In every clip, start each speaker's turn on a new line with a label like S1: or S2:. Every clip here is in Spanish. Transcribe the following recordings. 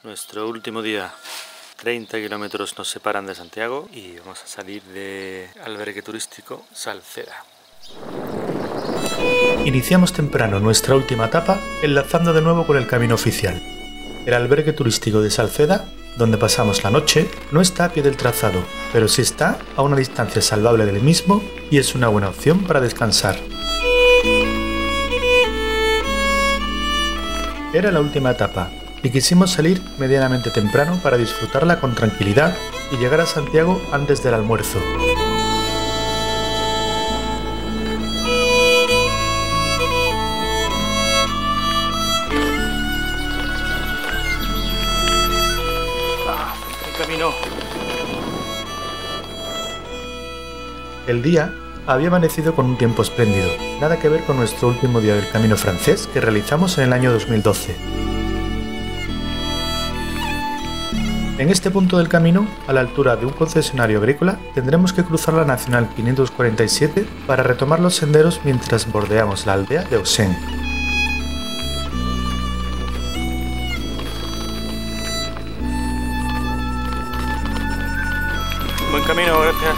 S1: Nuestro último día, 30 kilómetros nos separan de Santiago y vamos a salir del albergue turístico Salceda.
S2: Iniciamos temprano nuestra última etapa, enlazando de nuevo con el camino oficial. El albergue turístico de Salceda, donde pasamos la noche, no está a pie del trazado, pero sí está a una distancia salvable del mismo y es una buena opción para descansar. Era la última etapa y quisimos salir medianamente temprano para disfrutarla con tranquilidad y llegar a Santiago antes del almuerzo. El día había amanecido con un tiempo espléndido, nada que ver con nuestro último día del camino francés que realizamos en el año 2012. En este punto del camino, a la altura de un concesionario agrícola, tendremos que cruzar la Nacional 547 para retomar los senderos mientras bordeamos la aldea de Auxén.
S1: Buen camino, gracias.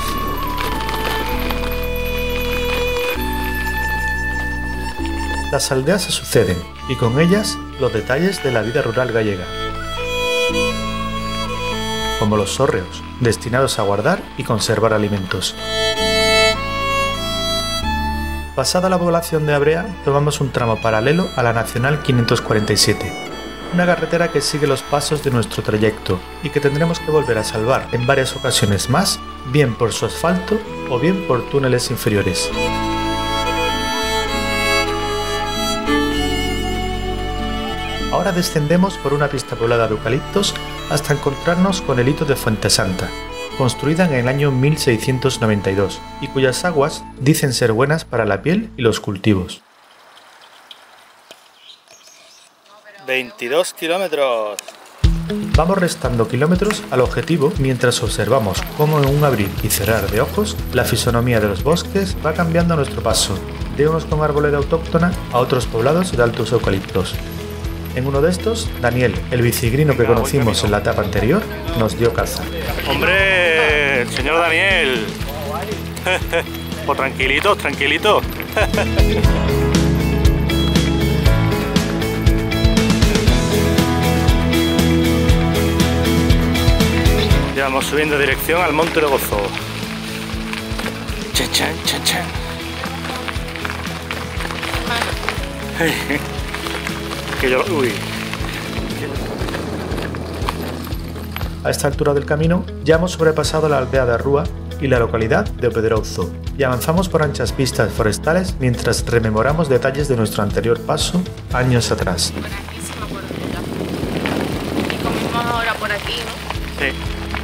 S2: Las aldeas se suceden, y con ellas los detalles de la vida rural gallega, como los hórreos, destinados a guardar y conservar alimentos. Pasada la población de Abrea, tomamos un tramo paralelo a la Nacional 547, una carretera que sigue los pasos de nuestro trayecto y que tendremos que volver a salvar en varias ocasiones más, bien por su asfalto o bien por túneles inferiores. Ahora descendemos por una pista poblada de eucaliptos hasta encontrarnos con el hito de Fuente Santa, construida en el año 1692 y cuyas aguas dicen ser buenas para la piel y los cultivos.
S1: 22 kilómetros.
S2: Vamos restando kilómetros al objetivo mientras observamos cómo en un abrir y cerrar de ojos la fisonomía de los bosques va cambiando a nuestro paso, de unos con arboleda autóctona a otros poblados de altos eucaliptos. En uno de estos, Daniel, el bicigrino que conocimos en la etapa anterior, nos dio caza.
S1: ¡Hombre! ¡El señor Daniel! Pues tranquilito, tranquilito. Ya vamos subiendo dirección al Monte de Gozo. Chan, chan, chan, chan. Que yo... Uy.
S2: A esta altura del camino ya hemos sobrepasado la aldea de Arrúa y la localidad de Pedrouzo y avanzamos por anchas pistas forestales mientras rememoramos detalles de nuestro anterior paso años atrás.
S3: Buenísima por allá. Y comimos ahora por aquí, ¿no?
S1: Sí.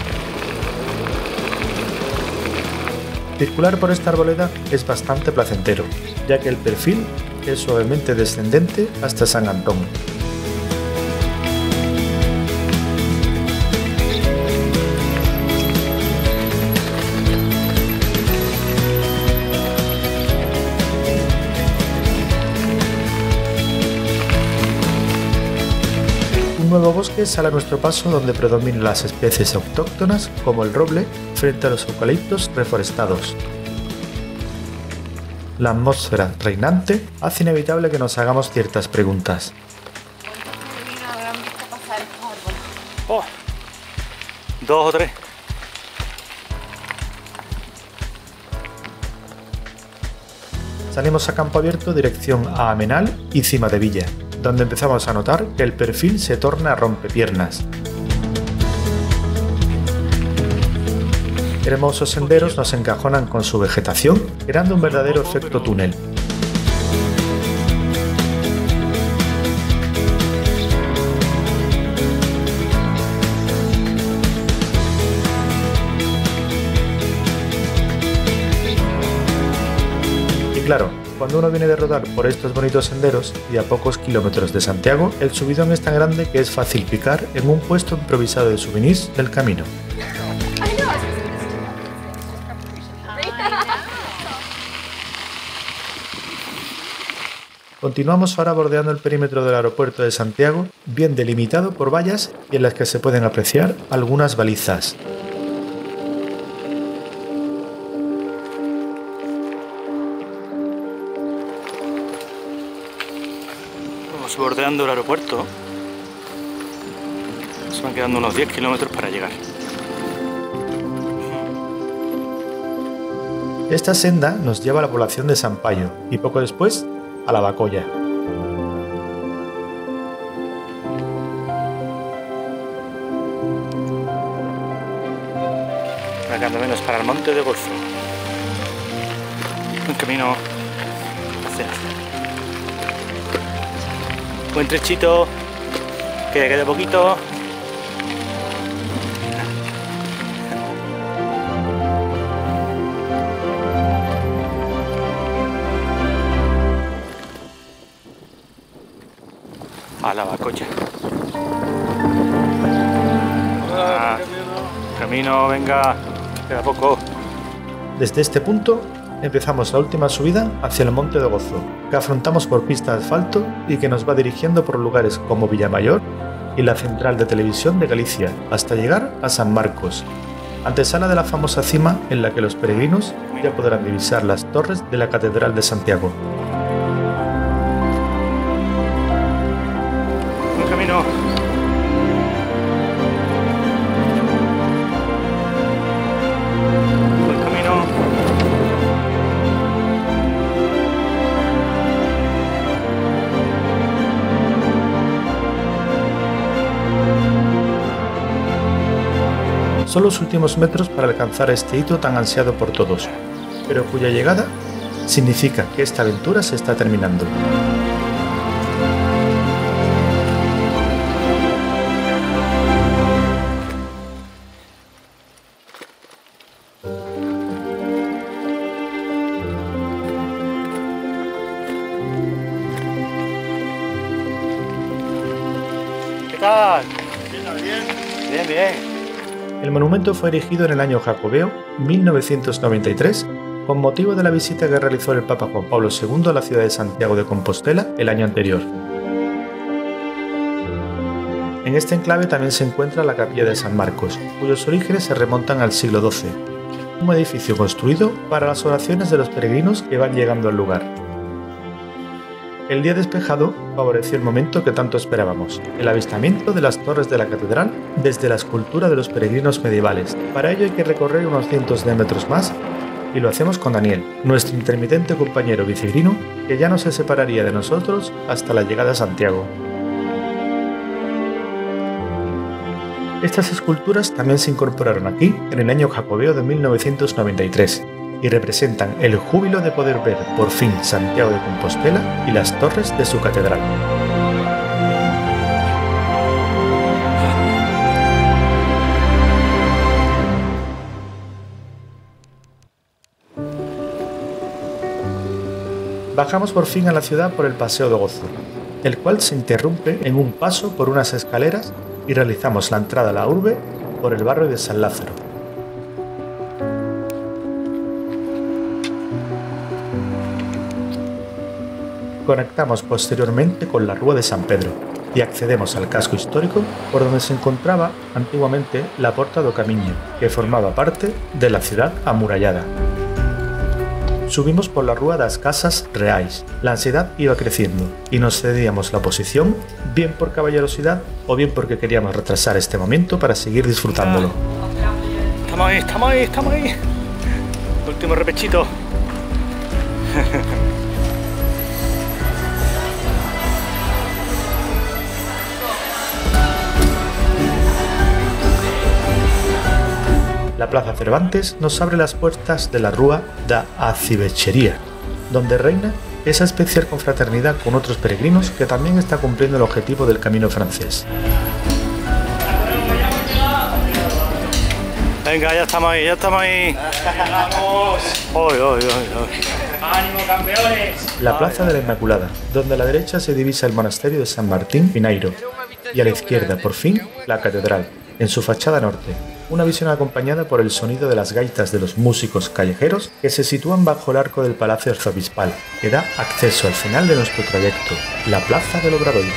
S2: Circular por esta arboleda es bastante placentero, ya que el perfil es suavemente descendente hasta San Antón. Un nuevo bosque sale a nuestro paso donde predominan las especies autóctonas como el roble frente a los eucaliptos reforestados. La atmósfera reinante hace inevitable que nos hagamos ciertas preguntas.
S1: Oh, 2 o 3.
S2: Salimos a campo abierto dirección a Amenal y Cima de Villa, donde empezamos a notar que el perfil se torna rompepiernas. Hermosos senderos nos encajonan con su vegetación, creando un verdadero efecto túnel. Y claro, cuando uno viene de rodar por estos bonitos senderos y a pocos kilómetros de Santiago, el subidón es tan grande que es fácil picar en un puesto improvisado de souvenirs del camino. Continuamos ahora bordeando el perímetro del aeropuerto de Santiago, bien delimitado por vallas y en las que se pueden apreciar algunas balizas.
S1: Vamos bordeando el aeropuerto. Se van quedando unos 10 kilómetros para llegar.
S2: Esta senda nos lleva a la población de San Payo y poco después a La Bacolla.
S1: Acá menos para el Monte de Gozo. Un camino hacia buen trechito, que queda poquito. A La Bacolla. Camino, venga, queda poco.
S2: Desde este punto empezamos la última subida hacia el Monte de Gozo, que afrontamos por pista de asfalto y que nos va dirigiendo por lugares como Villamayor y la Central de Televisión de Galicia, hasta llegar a San Marcos, antesala de la famosa cima en la que los peregrinos ya podrán divisar las torres de la Catedral de Santiago.
S1: Un camino.
S2: Son los últimos metros para alcanzar este hito tan ansiado por todos, pero cuya llegada significa que esta aventura se está terminando.
S1: ¿Qué tal? Bien, bien.
S2: El monumento fue erigido en el año jacobeo 1993 con motivo de la visita que realizó el Papa Juan Pablo II a la ciudad de Santiago de Compostela el año anterior. En este enclave también se encuentra la Capilla de San Marcos, cuyos orígenes se remontan al siglo XII, un edificio construido para las oraciones de los peregrinos que van llegando al lugar. El día despejado favoreció el momento que tanto esperábamos, el avistamiento de las torres de la catedral desde la escultura de los peregrinos medievales. Para ello hay que recorrer unos cientos de metros más y lo hacemos con Daniel, nuestro intermitente compañero bicigrino, que ya no se separaría de nosotros hasta la llegada a Santiago. Estas esculturas también se incorporaron aquí en el año jacobeo de 1993. Y representan el júbilo de poder ver por fin Santiago de Compostela y las torres de su catedral. Bajamos por fin a la ciudad por el Paseo de Gozo, el cual se interrumpe en un paso por unas escaleras y realizamos la entrada a la urbe por el barrio de San Lázaro. Conectamos posteriormente con la Rúa de San Pedro y accedemos al casco histórico por donde se encontraba antiguamente la Porta do Camiño, que formaba parte de la ciudad amurallada. Subimos por la Rúa das Casas Reais. La ansiedad iba creciendo y nos cedíamos la posición, bien por caballerosidad o bien porque queríamos retrasar este momento para seguir disfrutándolo.
S1: Estamos ahí. Último repechito. La Plaza Cervantes nos abre las puertas de la Rúa da Acivechería, donde reina esa especial confraternidad con otros peregrinos que también está cumpliendo el objetivo del camino francés. Venga, ya estamos ahí. ¡Vamos! ¡Hoy!
S4: ¡Ánimo, campeones!
S2: La Plaza de la Inmaculada, donde a la derecha se divisa el monasterio de San Martín Pineiro y a la izquierda, por fin, la catedral, en su fachada norte,
S1: Una visión acompañada por el sonido de las gaitas de los músicos callejeros que se sitúan bajo el arco del Palacio Arzobispal, que da acceso al final de nuestro trayecto, la Plaza del Obradoiro.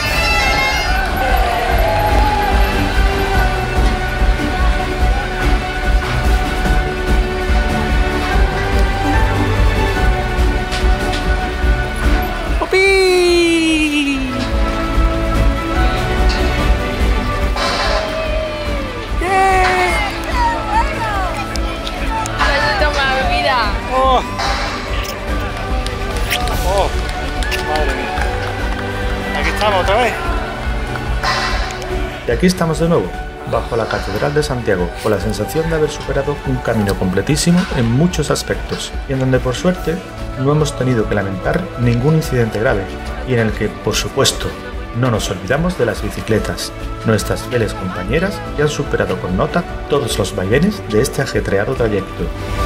S4: Madre mía. Aquí estamos otra vez.
S1: Y aquí estamos de nuevo, bajo la Catedral de Santiago, con la sensación de haber superado un camino completísimo en muchos aspectos, y en donde por suerte no hemos tenido que lamentar ningún incidente grave, y en el que, por supuesto, no nos olvidamos de las bicicletas, nuestras fieles compañeras que han superado con nota todos los vaivenes de este ajetreado trayecto.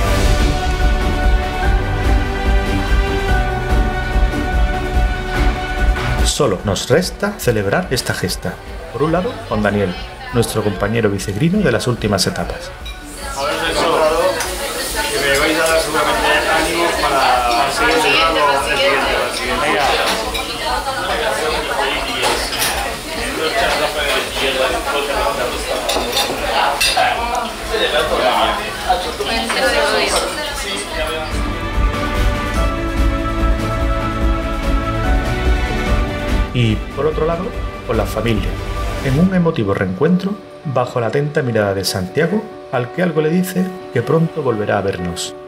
S1: Solo nos resta celebrar esta gesta. Por un lado, con Daniel, nuestro compañero bicigrino de las últimas etapas.
S4: Haberse encontrado que me vais a dar seguramente ánimos para el siguiente grado, el siguiente. Venga.
S1: Y por otro lado, con la familia, en un emotivo reencuentro bajo la atenta mirada de Santiago, al que algo le dice que pronto volverá a vernos.